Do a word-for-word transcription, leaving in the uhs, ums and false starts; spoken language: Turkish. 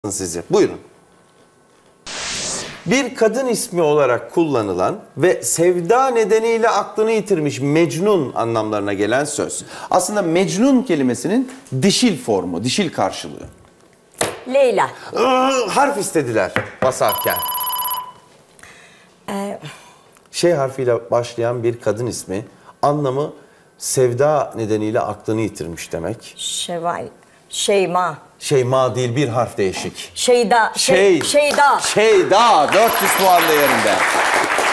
sizi. Buyurun. Bir kadın ismi olarak kullanılan ve sevda nedeniyle aklını yitirmiş Mecnun anlamlarına gelen söz. Aslında Mecnun kelimesinin dişil formu, dişil karşılığı. Leyla. Iı, harf istediler basarken. Ee, Şey harfiyle başlayan bir kadın ismi. Anlamı sevda nedeniyle aklını yitirmiş demek. Şevval. Şeyma. Şeyma değil, bir harf değişik. Şeyda. Şey, Şey, Şeyda. Şeyda. dört yüz puan değerinde.